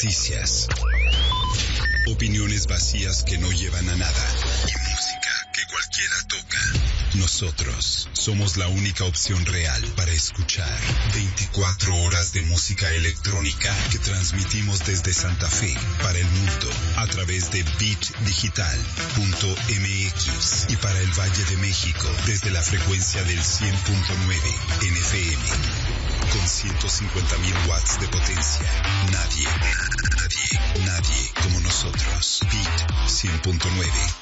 noticias, opiniones vacías que no llevan a nada y música que cualquiera toca. Nosotros somos la única opción real para escuchar 24 horas de música electrónica que transmitimos desde Santa Fe para el mundo a través de bitdigital.mx y para el Valle de México desde la frecuencia del 100.9 en FM. Con 150.000 watts de potencia. Nadie como nosotros. Bit 100.9.